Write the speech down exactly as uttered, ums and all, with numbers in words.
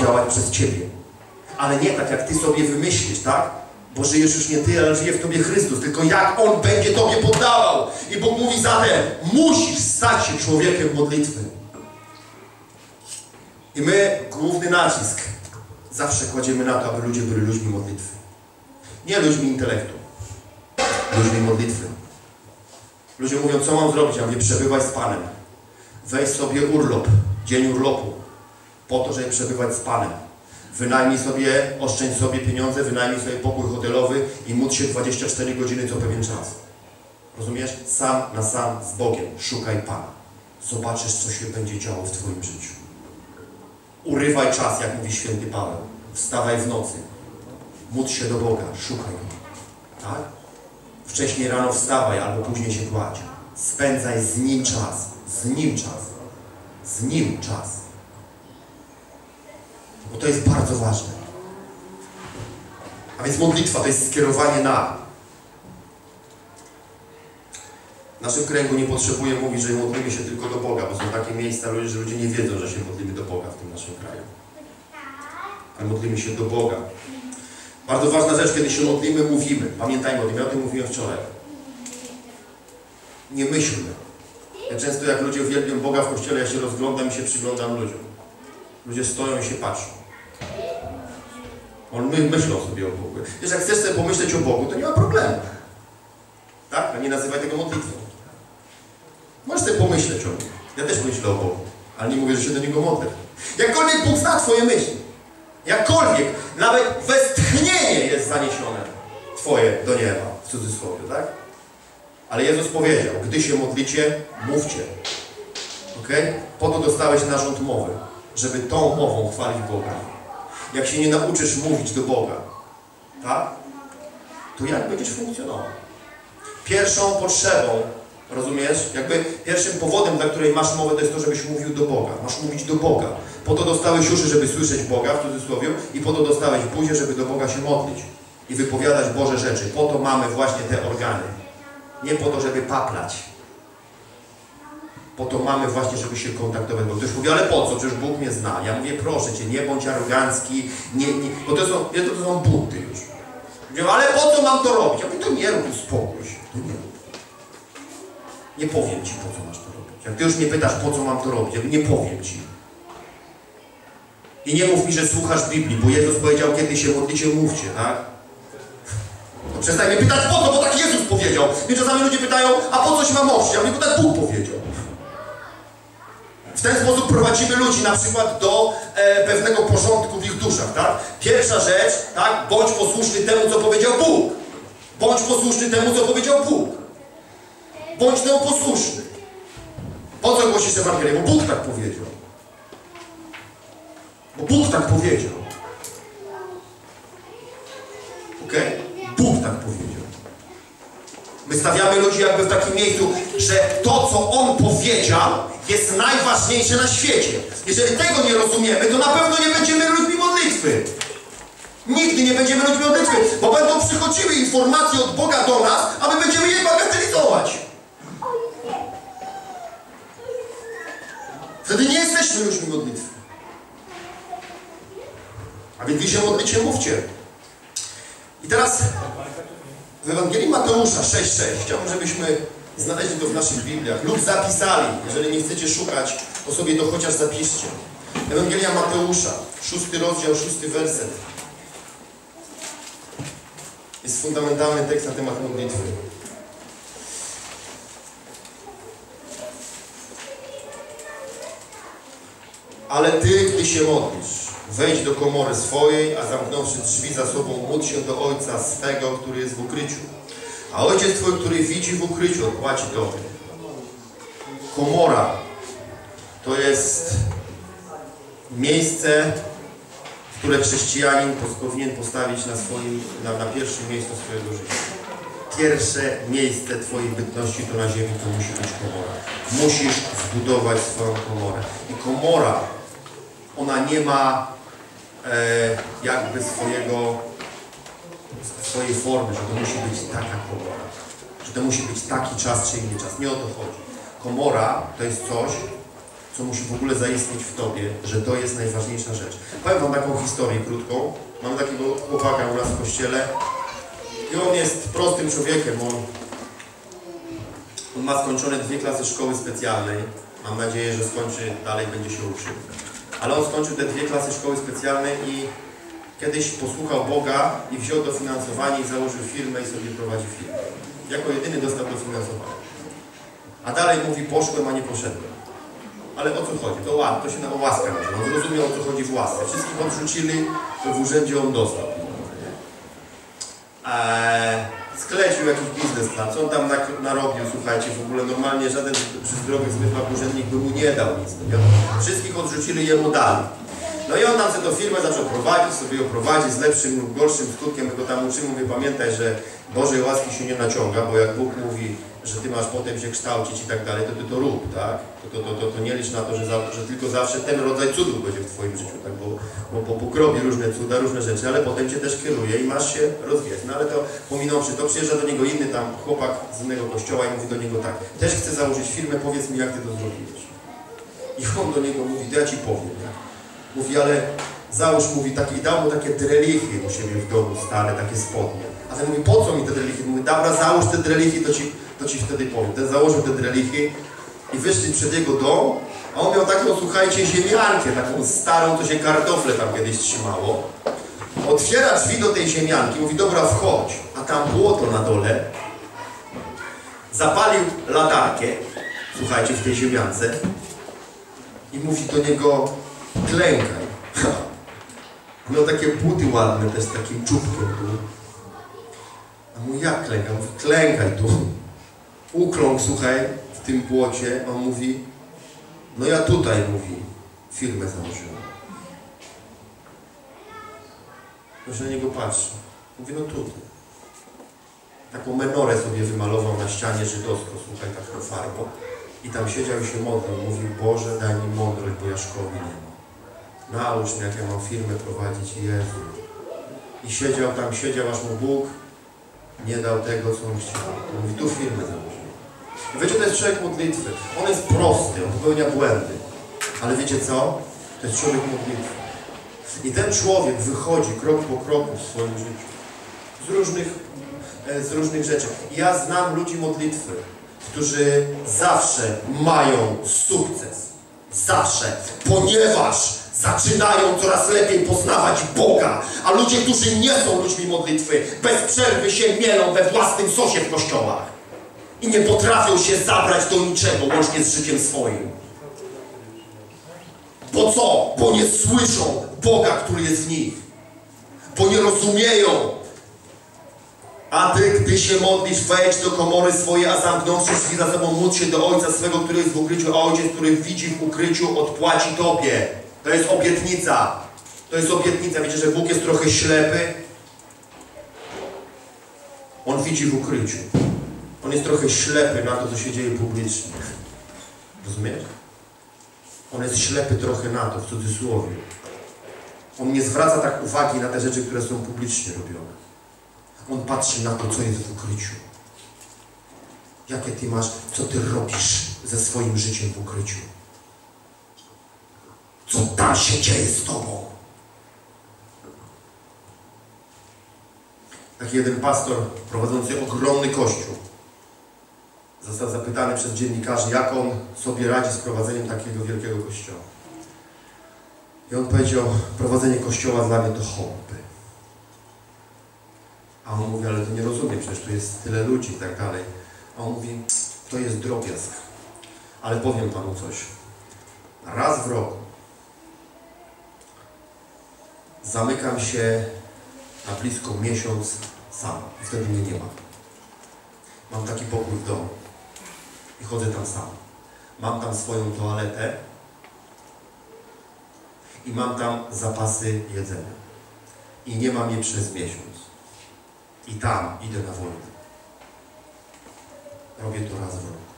działać przez ciebie. Ale nie tak, jak ty sobie wymyślisz, tak? Bo żyjesz już nie ty, ale żyje w tobie Chrystus. Tylko jak On będzie tobie poddawał. I Bóg mówi zatem, musisz stać się człowiekiem modlitwy. I my główny nacisk zawsze kładziemy na to, aby ludzie byli ludźmi modlitwy. Nie ludźmi intelektu. Ludźmi modlitwy. Ludzie mówią, co mam zrobić? Ja mówię, przebywaj z Panem. Weź sobie urlop, dzień urlopu, po to, żeby przebywać z Panem. Wynajmij sobie, oszczędź sobie pieniądze, wynajmij sobie pokój hotelowy i módl się dwadzieścia cztery godziny co pewien czas. Rozumiesz? Sam na sam z Bogiem. Szukaj Pana. Zobaczysz, co się będzie działo w twoim życiu. Urywaj czas, jak mówi święty Paweł. Wstawaj w nocy. Módl się do Boga. Szukaj Go. Tak? Wcześniej rano wstawaj, albo później się kładź. Spędzaj z Nim czas. Z Nim czas. Z Nim czas. Bo to jest bardzo ważne. A więc modlitwa to jest skierowanie na. W naszym kręgu nie potrzebuję mówić, że modlimy się tylko do Boga, bo są takie miejsca, że ludzie nie wiedzą, że się modlimy do Boga w tym naszym kraju. Ale modlimy się do Boga. Bardzo ważna rzecz, kiedy się modlimy, mówimy. Pamiętajmy o tym, ja o tym mówiłem wczoraj. Nie myślmy. Ja często jak ludzie uwielbią Boga w kościele, ja się rozglądam i się przyglądam ludziom. Ludzie stoją i się patrzą. On my, myślą sobie o Bogu. Wiesz, jak chcesz sobie pomyśleć o Bogu, to nie ma problemu. Tak? A nie nazywaj tego modlitwą. Możesz sobie pomyśleć o Nim. Ja też myślę o Bogu, ale nie mówię, że się do Niego modlę. Jakkolwiek Bóg zna twoje myśli. Jakkolwiek, nawet westchnienie jest zaniesione twoje do nieba, w cudzysłowie, tak? Ale Jezus powiedział, gdy się modlicie, mówcie. Okay? Po to dostałeś narząd mowy, żeby tą mową chwalić Boga. Jak się nie nauczysz mówić do Boga, tak? To jak będziesz funkcjonował? Pierwszą potrzebą, rozumiesz? Jakby pierwszym powodem, dla której masz mowę, to jest to, żebyś mówił do Boga. Masz mówić do Boga. Po to dostałeś uszy, żeby słyszeć Boga, w cudzysłowie, i po to dostałeś buzię, żeby do Boga się modlić i wypowiadać Boże rzeczy. Po to mamy właśnie te organy. Nie po to, żeby paplać. Po to mamy właśnie, żeby się kontaktować. Bo ktoś mówi, ale po co? Przecież Bóg mnie zna. Ja mówię, proszę Cię, nie bądź arogancki, nie, nie, bo to są, to są bunty już. Mówię, ale po co mam to robić? Ja mówię, to nie rób, uspokój się. To nie rób. Nie powiem Ci, po co masz to robić. Jak Ty już mnie pytasz, po co mam to robić, ja nie powiem Ci. I nie mów mi, że słuchasz Biblii, bo Jezus powiedział, kiedy się modlicie, mówcie, tak? To przestań mnie pytać po co, bo tak Jezus powiedział. Więc czasami ludzie pytają, a po coś mam modlić? Ja mówię, bo tak Bóg powiedział. W ten sposób prowadzimy ludzi na przykład do e, pewnego porządku w ich duszach, tak? Pierwsza rzecz, tak? Bądź posłuszny temu, co powiedział Bóg. Bądź posłuszny temu, co powiedział Bóg. Bądź temu posłuszny. Po co głosisz Ewangelię? Bo Bóg tak powiedział. Bo Bóg tak powiedział. Okej? Okay? Bóg tak powiedział. My stawiamy ludzi jakby w takim miejscu, że to, co On powiedział, jest najważniejsze na świecie. Jeżeli tego nie rozumiemy, to na pewno nie będziemy ludźmi modlitwy. Nigdy nie będziemy ludźmi modlitwy, bo będą przychodziły informacje od Boga do nas, a my będziemy je bagatelizować. Wtedy nie jesteśmy ludźmi modlitwy. A więc gdy się modlicie, mówcie. I teraz w Ewangelii Mateusza sześć sześć chciałbym, żebyśmy znaleźli to w naszych Bibliach lub zapisali. Jeżeli nie chcecie szukać, to sobie to chociaż zapiszcie. Ewangelia Mateusza, szósty rozdział, szósty werset. Jest fundamentalny tekst na temat modlitwy. Ale Ty, gdy się modlisz, wejdź do komory swojej, a zamknąwszy drzwi za sobą, módl się do Ojca swego, który jest w ukryciu. A Ojciec Twój, który widzi w ukryciu, odpłaci Tobie. Komora to jest miejsce, które chrześcijanin powinien postawić na, swoim, na, na pierwszym miejscu swojego życia. Pierwsze miejsce Twojej bytności to na ziemi to musi być komora. Musisz zbudować swoją komorę. I komora, ona nie ma e, jakby swojego, swojej formy, że to musi być taka komora. Że to musi być taki czas czy inny czas. Nie o to chodzi. Komora to jest coś, co musi w ogóle zaistnieć w tobie, że to jest najważniejsza rzecz. Powiem wam taką historię krótką. Mam takiego chłopaka u nas w kościele i on jest prostym człowiekiem. On, on ma skończone dwie klasy szkoły specjalnej. Mam nadzieję, że skończy, dalej będzie się uczył. Ale on skończył te dwie klasy szkoły specjalnej i kiedyś posłuchał Boga i wziął dofinansowanie i założył firmę i sobie prowadzi firmę. Jako jedyny dostał dofinansowanie. A dalej mówi, poszłem, a nie poszedłem. Ale o co chodzi? To, ład, to się na łaskę nazywa. On zrozumiał, o co chodzi w łasce. Wszystkich odrzucili, to w urzędzie on dostał. Eee, sklecił jakiś biznesplan, co on tam narobił, słuchajcie, w ogóle normalnie żaden przy zdrowych zmysłach urzędnik by mu nie dał nic. Nie? Wszystkich odrzucili, jemu dali. No i on tam sobie tę firmę zaczął prowadzić, sobie ją prowadzi z lepszym lub gorszym skutkiem, my go tam uczymy, mówię, pamiętaj, że Bożej łaski się nie naciąga, bo jak Bóg mówi, że ty masz potem się kształcić i tak dalej, to ty to rób, tak? To, to, to, to, to nie licz na to, że, za, że tylko zawsze ten rodzaj cudów będzie w twoim życiu, tak? Bo, bo, bo Bóg robi różne cuda, różne rzeczy, ale potem cię też kieruje i masz się rozwijać. No ale to pominąwszy, to przyjeżdża do niego inny tam chłopak z innego kościoła i mówi do niego tak, też chcę założyć firmę, powiedz mi, jak ty to zrobiłeś. I on do niego mówi, to ja ci powiem, nie? Mówi, ale załóż, mówi, taki, dał mu takie drelichy u siebie w domu stare, takie spodnie. A ten mówi, po co mi te drelichy? Mówi, dobra, załóż te drelichy, to ci, to ci wtedy powiem. Ten założył te drelichy i wyszli przed jego dom, a on miał taką, słuchajcie, ziemiankę, taką starą, co się kartofle tam kiedyś trzymało. Otwiera drzwi do tej ziemianki, mówi, dobra, wchodź. A tam błoto na dole. Zapalił latarkę, słuchajcie, w tej ziemiance i mówi do niego, klękaj. Miał takie buty ładne też z takim czubkiem tu. A mówi, jak klękaj? Mówi, klękaj tu. Ukląkł, słuchaj, w tym błocie. On mówi, no ja tutaj, mówi, firmę założyłem. Ktoś na niego patrzy. Mówi, no tutaj. Taką menorę sobie wymalował na ścianie żydowską, słuchaj, taką farbą. I tam siedział i się modlił. Mówił, Boże, daj mi mądrość, bo ja szkoły nie mam. Naucz mnie, jak ja mam firmę prowadzić, Jezu. I siedział tam, siedział, aż mu Bóg nie dał tego, co on chciał. On mówi, tu firmę założył. Wiecie, to jest człowiek modlitwy. On jest prosty, on popełnia błędy. Ale wiecie co? To jest człowiek modlitwy. I ten człowiek wychodzi krok po kroku w swoim życiu. Z różnych, z różnych rzeczy. Ja znam ludzi modlitwy, którzy zawsze mają sukces. Zawsze. Ponieważ zaczynają coraz lepiej poznawać Boga, a ludzie, którzy nie są ludźmi modlitwy, bez przerwy się mielą we własnym sosie w kościołach i nie potrafią się zabrać do niczego, łącznie z życiem swoim. Bo co? Bo nie słyszą Boga, który jest w nich. Bo nie rozumieją. A ty, gdy się modlisz, wejdź do komory swojej, a zamknąwszy drzwi za sobą, módl się do Ojca swego, który jest w ukryciu, a Ojciec, który widzi w ukryciu, odpłaci tobie. To jest obietnica. To jest obietnica. Wiecie, że Bóg jest trochę ślepy? On widzi w ukryciu. On jest trochę ślepy na to, co się dzieje publicznie. Rozumiesz? On jest ślepy trochę na to, w cudzysłowie. On nie zwraca tak uwagi na te rzeczy, które są publicznie robione. On patrzy na to, co jest w ukryciu. Jakie ty masz, co ty robisz ze swoim życiem w ukryciu. Co tam się dzieje z tobą? Taki jeden pastor prowadzący ogromny kościół został zapytany przez dziennikarzy, jak on sobie radzi z prowadzeniem takiego wielkiego kościoła. I on powiedział, prowadzenie kościoła dla mnie to hobby. A on mówi, ale to nie rozumiem, przecież tu jest tyle ludzi i tak dalej. A on mówi, to jest drobiazg. Ale powiem panu coś. Raz w roku zamykam się na blisko miesiąc sam. I wtedy mnie nie ma. Mam taki pokój w domu. I chodzę tam sam. Mam tam swoją toaletę. I mam tam zapasy jedzenia. I nie mam je przez miesiąc. I tam idę na wojnę. Robię to raz w roku.